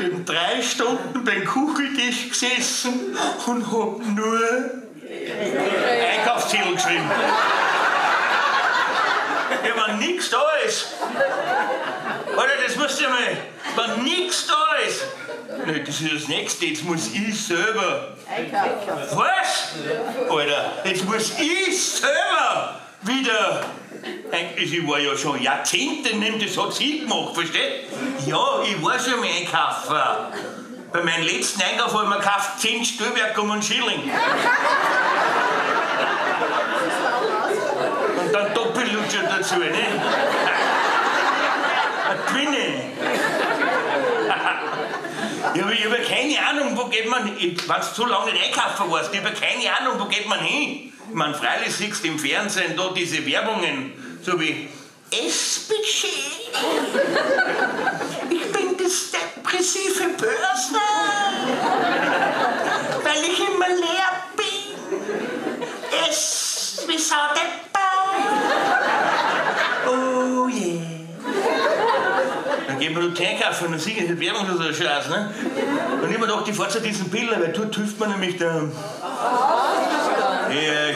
bin 3 Stunden beim Kucheltisch gesessen und hab nur Einkaufszettel geschrieben. Ja, wenn nichts da ist. Alter, das musst du mal. Wenn nichts da ist. Nein, das ist das Nächste. Jetzt muss ich selber. Was? Alter, jetzt muss ich selber wieder. Ich war ja schon Jahrzehnte, das hat sie gemacht, versteht? Ja, ich war schon mal einkaufen. Bei meinem letzten Einkauf habe ich mir gekauft 10 Stellwerk um einen Schilling. Und dann Doppellutscher dazu, ne? Eine Twinne. Ich habe keine Ahnung, wo geht man hin. Wenn du so lange nicht einkaufen warst, ich habe keine Ahnung, wo geht man hin. Ich meine, freilich siehst du im Fernsehen da diese Werbungen, so wie Essbudget. Ich bin das depressive Börsner, weil ich immer leer bin. Ess wie Saudeppa. Oh yeah. Dann gehen wir noch einkaufen und dann sehe ich die Werbung so eine Scheiße, ne? Und ich mir gedacht, ich fahr zu diesen Pillen, weil dort hilft mir nämlich der... Ja,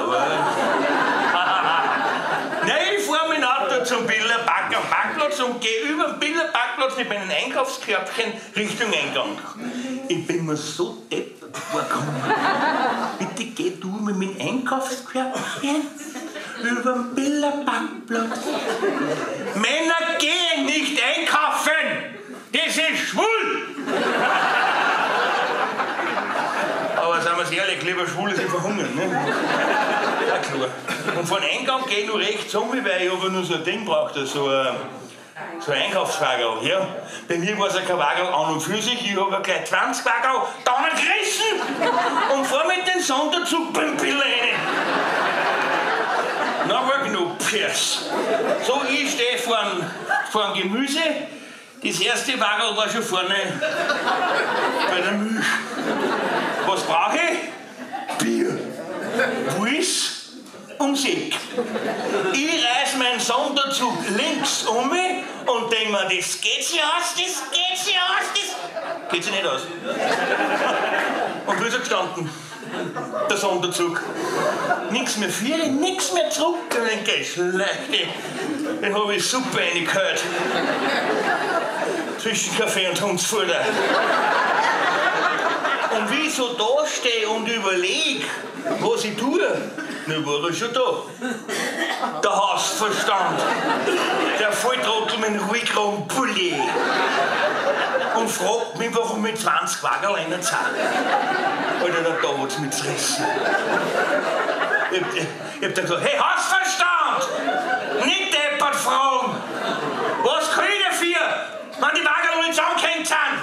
nein, ich fahr mit dem Auto zum Billerparkplatz und gehe über den Billerparkplatz mit meinem Einkaufskörbchen Richtung Eingang. Ich bin mir so deppert vorgekommen. Bitte geh du mit meinem Einkaufskörbchen über den Billerparkplatz. Männer gehen nicht einkaufen! Das ist schwul! Aber seien wir ehrlich, lieber Schwule sind verhungern, ne? Ja, klar. Und von Eingang gehe ich nur rechts um, weil ich aber nur so ein Ding brauchte, so ein Einkaufswagen. Ja. Bei mir war es kein Wagen an und für sich, ich habe gleich 20 Wagen dann gerissen und fahr mit dem Sonderzug beim Pille rein. Na, war genug, Pers. So, ich stehe vor dem Gemüse. Das erste Wagen war schon vorne bei der Milch. Was brauche ich? Bier, Wurst und Sekt. Ich reiß meinen Sonderzug links um und denke mir, das geht sich aus, das geht sich aus, das geht sich nicht aus. Und wie ist er gestanden? Der Sonderzug. Nichts mehr führen, nichts mehr zurück. Und dann geht's leicht. Den habe ich super reingehört. Zwischen Kaffee und Hundsfutter. Und wie ich so da stehe und überlege, was ich tue, dann war er schon da. Der Hausverstand. Der Volltrottel mit dem Rückraum-Pulli. Und fragt mich, warum ich 20 Wagen einer zahle. Alter, da hat's mich zerrissen. Ich hab dann gesagt, hey, Hausverstand! Nicht deppert fragen! Was kann ich dafür, wenn die Wagen noch nicht zusammengehängt sind?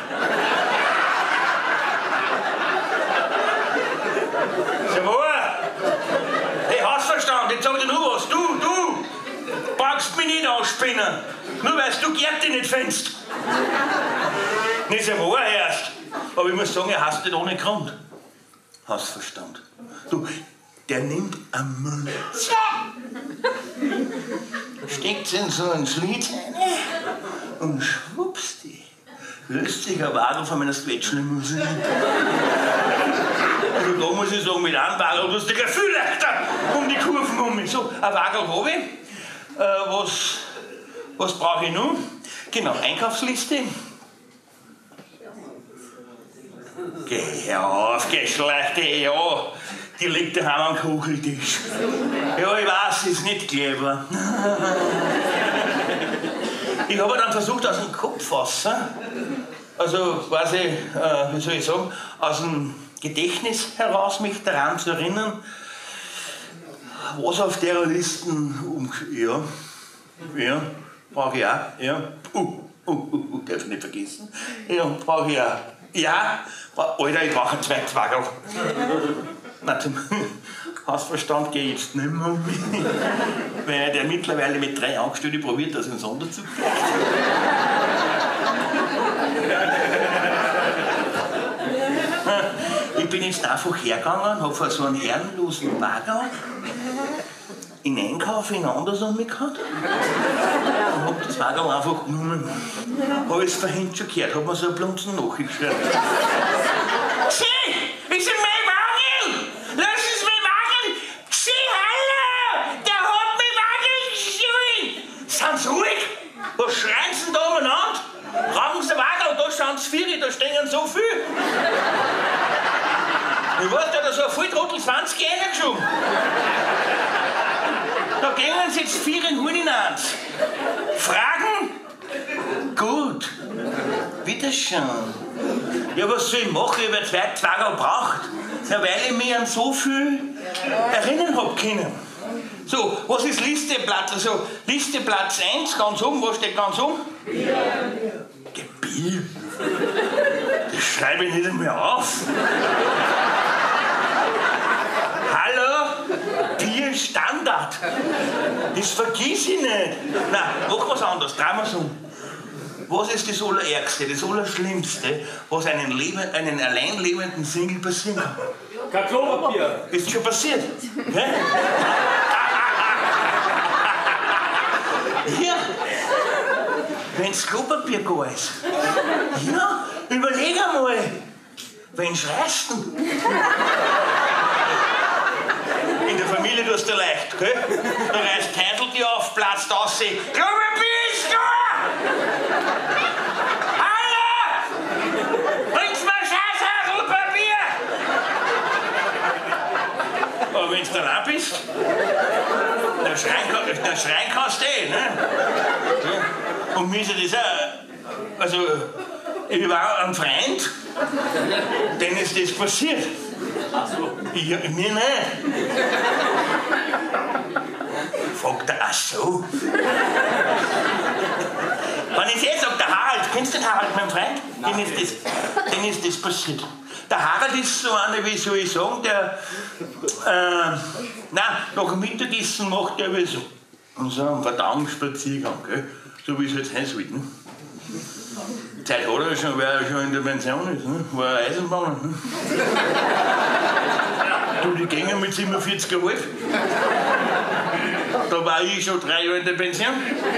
Hey, Hausverstand, jetzt sag ich dir nur was. Du brauchst mich nicht anspinnen. Nur weil du Gärte nicht findest. Nicht so wahr erst. Aber ich muss sagen, er hasst nicht ohne Grund. Hausverstand. Du, der nimmt eine Münze, steckt's in so ein Schlitz und schwuppsdi, löst sich ein Wagen von meiner Squetschle-Musik. Also da muss ich sagen, mit einem Wagen hast du dich viel leichter um die Kurven um mich. So, ein Wagen habe ich. Was brauche ich nun? Genau, Einkaufsliste. Geh auf, Geschlechte, ja. Die liegt daheim am Kucheltisch. Ja, ich weiß, ist nicht clever. Ich habe dann versucht, aus dem Kopf fassen, also quasi, wie soll ich sagen, aus dem Gedächtnis heraus mich daran zu erinnern, was auf der Liste, ja, brauche ich auch, ja, darf ich nicht vergessen, ja, brauche ich auch, ja, Alter, ich brauche einen zweiten Wagel. Nein, zum Hausverstand gehe ich jetzt nicht mehr um mich, weil der mittlerweile mit 3 Angestellten probiert, dass er einen Sonderzug kriegt. Ich bin jetzt einfach hergegangen, habe vor so einen herrenlosen Wagen in Einkauf in anders umgehauen und habe das Wagen einfach genommen. Alles verhängt schon gehört, hat man so eine Blunzen nachgeschaut. Sieh, ich sind mein Wagel! Lassen Sie mich wageln! Sieh, hallo! Der hat mich wageln gestohlen! Sind Sie ruhig? Was schreien Sie denn da umeinander? Rauchen Sie Wagel, da schauen Sie vier, da stehen so viel. Ich weiß, da hat so ein Volltrottel 20 reingeschoben. Da gehen Sie jetzt 4 in Huhn hinein. Fragen? Gut. Bitteschön. Ja, was soll ich machen? Ich habe 2 Tage gebraucht, weil ich mich an so viel erinnern habe können. So, was ist Listeplatz? Also, Listeplatz 1, ganz oben, was steht ganz oben? Bier. Das schreibe ich nicht einmal auf. Hallo? Bier Standard. Das vergiss ich nicht. Nein, mach was anderes. Drehen wir es um. Was ist das Allerärgste, das Allerschlimmste, was einem allein lebenden Single passieren kann? Kein Klopapier. Ist schon passiert. Hä? Ja. Wenn's Klopapier gar ist. Ja, überleg einmal. Wen schreist du? In der Familie tust du leicht, gell? Da reißt Heidel dir auf, platzt aus, Klopapier ist da! Hallo! Bringst mir scheiß Klopapier! Aber wenn du dann auch bist, dann schreien kannst du eh, ne? Und mir ist das auch, also, ich war ein Freund, dem ist das passiert. Ach so. Ja, mir nicht. Fragt er, ach so. Wenn ich jetzt sage, der Harald, kennst du den Harald, mein Freund? Dem ist das passiert. Der Harald ist so einer, wie soll ich sagen, der, nach dem Mittagessen macht er so einen Verdauungsspaziergang, gell? So wie es jetzt heißt wird, ne? Zeit hat er schon, weil er schon in der Pension ist, ne? War er Eisenbahner, ne? Du, die gingen mit 47,5. Da war ich schon 3 Jahre in der Pension.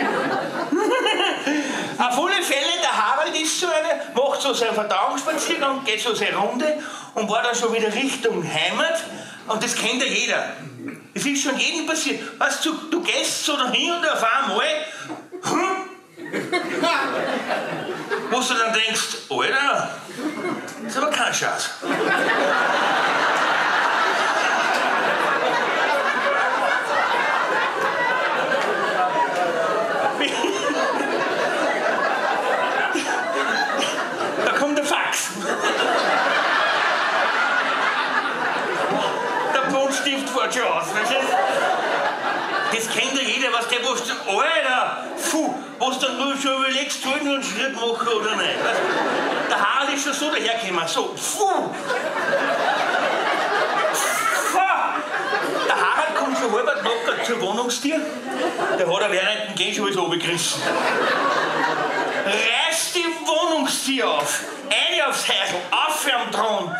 Auf alle Fälle, der Harald ist so einer, macht so seinen Verdauungsspaziergang, geht so seine Runde und war dann schon wieder Richtung Heimat. Und das kennt ja jeder. Es ist schon jedem passiert. Weißt du, gehst so dahin und auf einmal, wo du dann denkst, Alter, das ist aber kein Schatz. Da kommt der Fax. Der Buntstift fährt schon aus. Das kennt ja jeder, was der, was du, Alter, was du dann nur schon überlegst, soll ich nur einen Schritt machen oder nicht. Weißt, der Harald ist schon so dahergekommen, so, Der Harald kommt schon halb nackert zur Wohnungstür, der hat er während dem Gehen schon alles runtergerissen. Reißt die Wohnungstür auf, eine aufs Häusl, auf am Thron.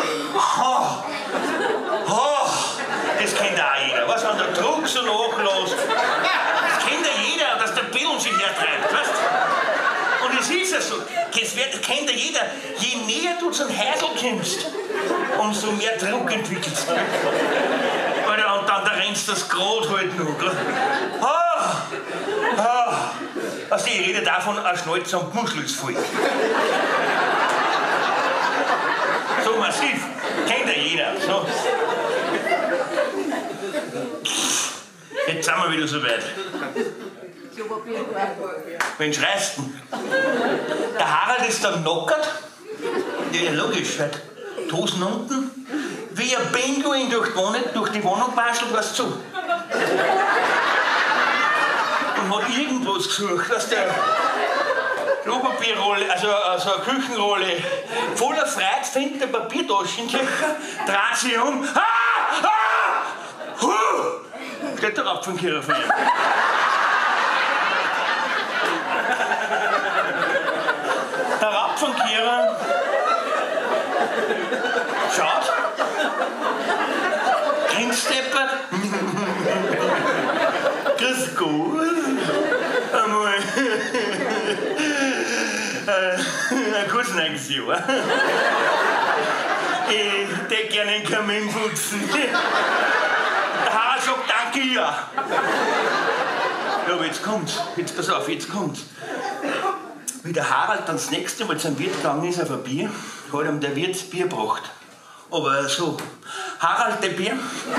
Das kennt auch jeder. Was, wenn der Druck so nachlässt? Das kennt ja jeder, dass der Pillen sich hertreibt, weißt du? Und es ist ja so, das kennt ja jeder. Je näher du zum Häusl kommst, umso mehr Druck entwickelst du. Alter, und dann da rennst du das Grad halt noch, gell? Also ich rede davon, ein Schnalz am Muschel ist voll. So massiv, kennt ja jeder. So. Jetzt sind wir wieder so weit. Wen schreist du? Der Harald ist dann knockert. Ja, logisch, halt. Die Hosen unten. Wie ein Pinguin durch die Wohnung bastelt, was zu. Und hat irgendwas gesucht, dass der Klopapierrolle, also eine Küchenrolle, voller Freude findet der Papiertaschentücher, dreht sich um. Steht der Rapfenkehrer von ihm. Der Rapfenkehrer schaut, grinsteppert. Grüß Gott. Einmal. Ein gutes neues Jahr. Ich hätte gerne den Kamin putzen. Der Harald sagt danke, ja. Ja, aber jetzt kommt's. Jetzt pass auf, jetzt kommt's. Wie der Harald dann das nächste Mal zum Wirt gegangen ist auf ein Bier, hat ihm der Wirt das Bier gebracht. Aber so, Harald, der Bier.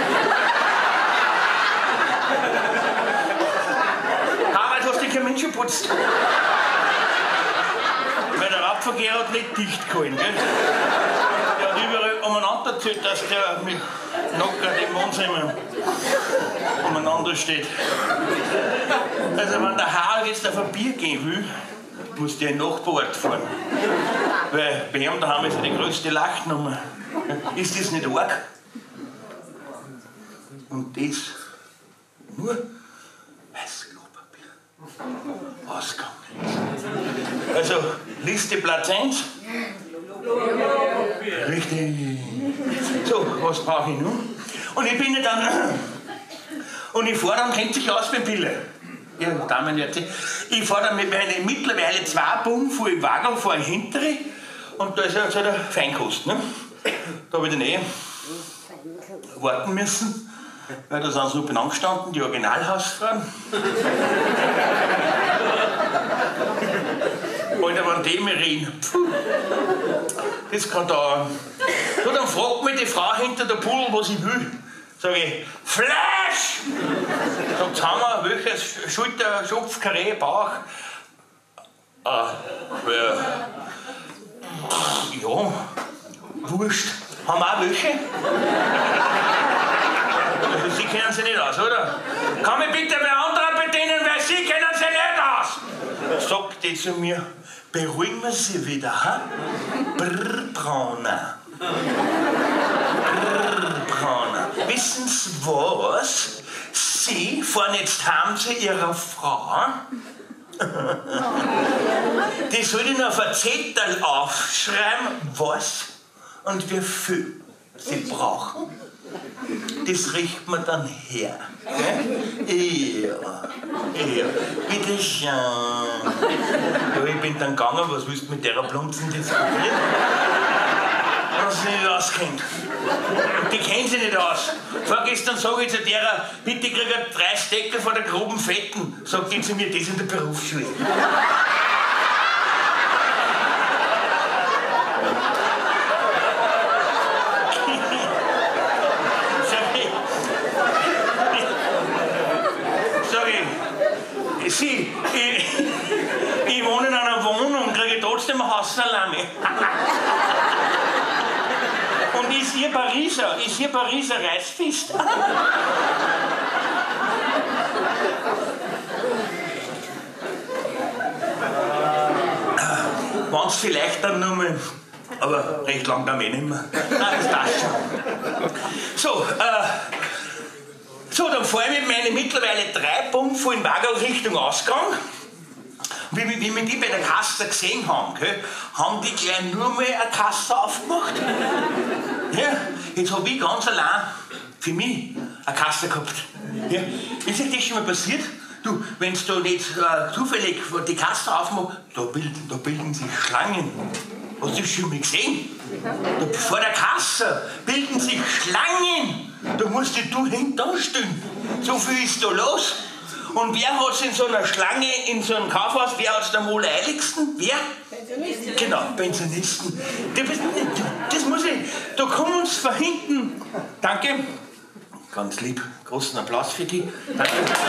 Harald, hast du den Kamin schon putzt? Weil der Radverkehr hat nicht dicht gehalten, gell? Der hat überall umeinander erzählt, dass der mit Nockert im Wohnzimmer umeinander steht. Also wenn der Harald jetzt auf ein Bier gehen will, muss der in den Nachbarort fahren. Weil bei ihm daheim ist ja die größte Lachnummer. Ist das nicht arg? Und das nur weißes Klopapier. Ausgang. Also Liste Platz 1. Richtig. So, was brauche ich nun? Und ich bin ja dann. Und ich fahre dann, kennt sich aus beim Pille. Ja, Damen, ich fahre dann mit meinen mittlerweile 2 Pumpen vor im Wagen, fahre hintere. Und da ist ja so der Feinkost. Ne? Da habe ich dann warten müssen, weil da sind sie noch benannt gestanden, die Originalhausfrauen. Alter, wenn die mir reden, das kann dauern. So, dann fragt mich die Frau hinter der Pudel, was ich will. Sag ich, Fleisch! Sagt Hammer, welches? Schulter, Schopf, Karree, Bauch? Ja, wurscht. Haben wir auch welche? Also, Sie kennen sich nicht aus, oder? Kann mich bitte wer anderer bedienen, weil Sie kennen sich nicht aus? Sagt die zu mir, beruhigen wir Sie wieder, ha? Brrrbrauner. Brrrbrauner. Wissen Sie was? Sie fahren jetzt heim zu Ihrer Frau. Die soll Ihnen auf ein Zettel aufschreiben, was und wie viel Sie brauchen. Das riecht man dann her. Ja, bitte schön. Ja, ich bin dann gegangen, was willst du mit der Blunzen diskutieren? Was sie nicht auskennt. Die kennt sie nicht aus. Vorgestern sage ich zu der, bitte krieg ich 3 Stecker von der groben Fetten. Sagt die zu mir, das in der Berufsschule. Ich wohne in einer Wohnung, kriege trotzdem ein Haussalami. Und ist hier Pariser Reisfest? Wenn's vielleicht dann nur mal, aber recht lang dann nicht mehr. Nein, das passt schon. So, dann fahre ich mit meinen mittlerweile 3 Pumpen von Wagen Richtung Ausgang. Wie wir die bei der Kasse gesehen haben, haben die gleich nur mal eine Kasse aufgemacht. Ja, jetzt habe ich ganz allein für mich eine Kasse gehabt. Ja, ist euch das schon mal passiert? Du, wenn du nicht zufällig die Kasse aufmachst, da bilden sich Schlangen. Hast du das schon mal gesehen? Da, vor der Kasse bilden sich Schlangen. Da musst du hinten stehen. So viel ist da los. Und wer hat es in so einer Schlange, in so einem Kaufhaus, wer hat es am allereiligsten? Wer? Pensionisten. Genau, Pensionisten. Das muss ich, da kommen uns von hinten. Danke. Ganz lieb. Großen Applaus für die. Danke.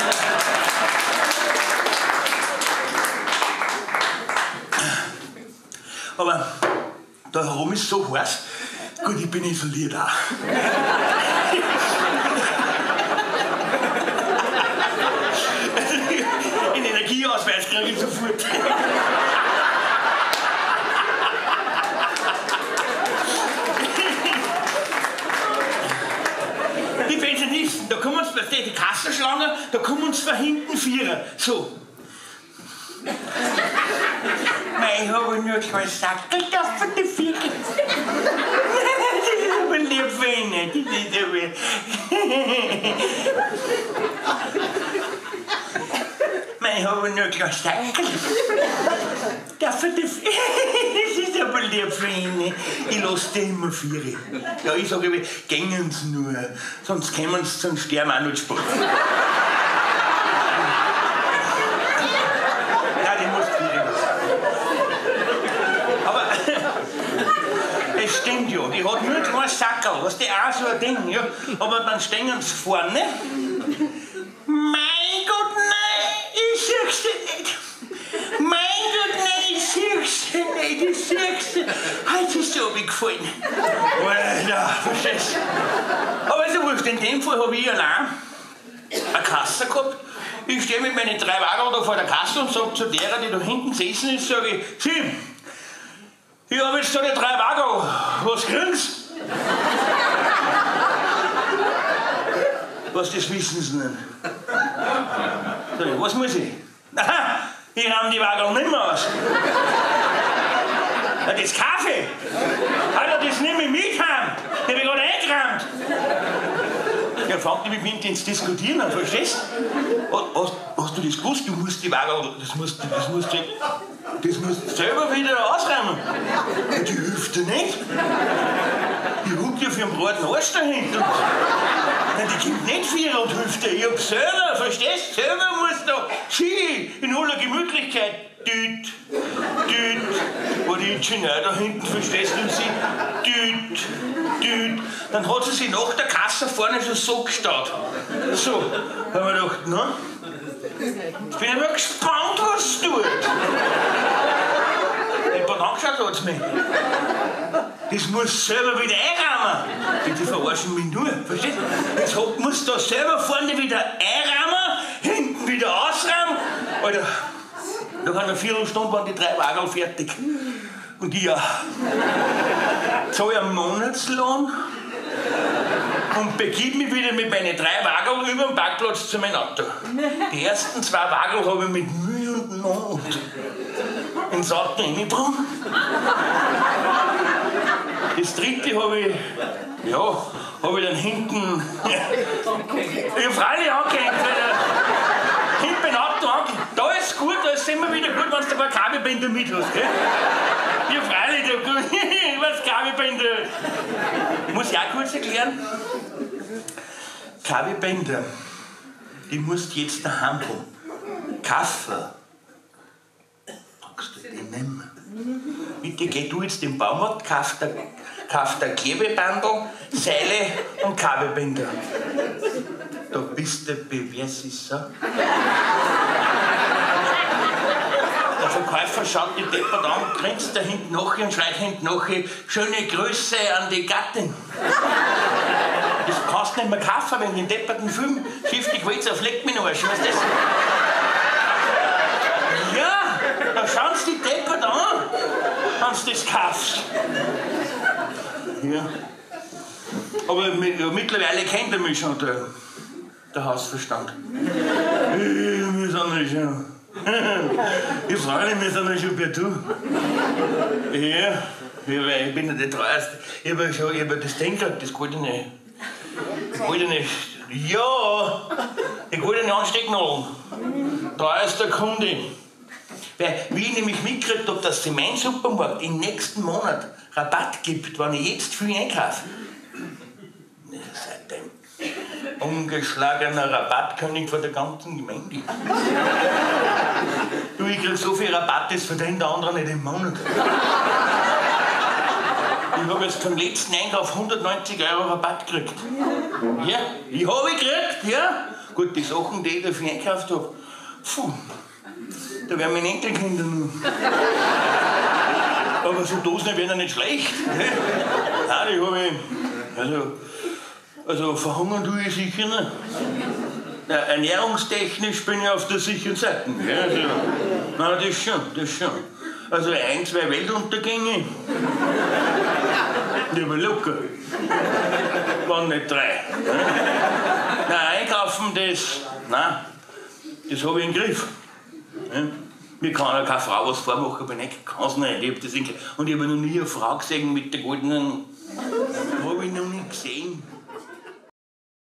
Aber da herum ist so heiß. Gut, ich bin isoliert auch. Den Energieausweis kriege ich sofort. Die Pensionisten, da kommen uns, die Kassenschlange, da kommen uns von hinten 4. So. Ich habe nur keinen Sackel da von den Ficken. Das ist aber lieb für ihn. Ich habe nur keinen Sackel. darf ich das? Das ist aber lieb für ihn. Ich lasse die immer 4. Ja, ich sage immer, gängen Sie nur, sonst kommen Sie zum Sterben auch nicht spät. Nein, die muss 4 aber es stimmt ja, die hat nur 2 Sackerl, was die auch so ein Ding, ja. Aber dann stehen sie vorne. Mein Gott, nein, ich sieh's nicht. Mein Gott, nein, ich sieh's nicht, ich sieh's nicht. Heute ist es runtergefallen. Alter, verstehst du? Aber ist ja wurscht, in dem Fall habe ich allein eine Kasse gehabt. Ich stehe mit meinen 3 Wagen da vor der Kasse und sage zu der, die da hinten gesessen ist, sage ich, Sie, ich habe jetzt da die 3 Wagen, was kriegen Sie? Was, das wissen Sie nicht. Sag ich, was muss ich? Aha, ich rahm die Wagen nicht mehr aus. Ja, das Kaffee. Alter, das nehme ich mit heim. Die habe ich gerade eingerammt. Ja, fängt mit mir ins Diskutieren an, verstehst du? Hast du das gewusst? Du musst die Wagen, das musst du selber wieder ausräumen. Ja, die hilft dir nicht. Die huckt ja für einen breiten Arsch dahinter. Nein, die kommt nicht 4 und hilft dir. Ich hab selber, verstehst du? Selber musst du sie in aller Gemütlichkeit. Düt, düt. War die Ingenieur da hinten, verstehst du? Und sie düt, düt. Dann hat sie sich nach der Kasse vorne schon so gestaut. So. Da haben wir gedacht, na? Jetzt bin ich mal gespannt, was tut. Jemand angeschaut hat es mich. Das muss selber wieder einrahmen. Die verarschen mich nur, verstehst du? Jetzt musst du da selber vorne wieder einrahmen, hinten wieder ausrahmen. Alter, da kann eine Viertelstunde waren die 3 Wagen fertig. Und ich zahle einen Monatslohn und begib mich wieder mit meinen 3 Wagen über den Parkplatz zu meinem Auto. Die ersten 2 Wagen habe ich mit Mühe und Not ins Auto reingebracht. Das 3. habe ich dann hinten, ich habe freilich angehängt, weil hinten beim Auto angehängt. Da ist gut, da ist immer wieder gut, wenn du ein paar Kabelbänder mit hast, gell? Ja, freilich, da gut, was Kabelbänder. Muss ich auch kurz erklären? Kabelbänder, die musst du jetzt daheim haben. Kaffee. Magst du den nehmen? Bitte geh du jetzt im Baumarkt, kauf der Klebebandel, Seile und Kabelbinder. Da bist du pervers, ist so. Der Verkäufer schaut die deppert an, grinst da hinten nachher und schreit hinten nachher, schöne Grüße an die Gattin. Das kannst du nicht mehr kaufen, wenn den depperten Film schifflich Walzer fleckt mich noch Arsch, weißt du das? Ja, da schauen sie die deppert an, wenn du das kaufst. Ja. Aber mittlerweile kennt er mich schon, der Hausverstand. Wir sind ja schon. Ich frage mich, wir sind ja schon per Du. Ja, ich bin ja der Treueste. Ich hab ja das Ding gehabt, das goldene. Ja, die goldene Anstecknadel. Treuester Kunde. Weil, wie ich nämlich mitgekriegt habe, dass mein Supermarkt im nächsten Monat Rabatt gibt, wenn ich jetzt viel einkaufe. Seitdem ungeschlagener Rabattkönig von der ganzen Gemeinde. Du, ich krieg so viel Rabatt, das verdient der andere nicht im Monat. Ich habe jetzt vom letzten Einkauf 190 € Rabatt gekriegt. Ja, ich habe gekriegt, ja. Gut, die Sachen, die ich dafür einkauft habe, puh, da werden meine Enkelkinder nur. Aber so Dosen werden ja nicht schlecht. Ne? Nein, die habe ich. Also verhungern tue ich sicher nicht. Ja, ernährungstechnisch bin ich auf der sicheren Seite. Ja, also, nein, das schon. Also 1, 2 Weltuntergänge. Die aber locker. Waren nicht 3. Nein, einkaufen, das habe ich im Griff. Mir kann ja keine Frau was vormachen, aber ich kann es nicht. Ich hab das und ich habe noch nie eine Frau gesehen mit der goldenen.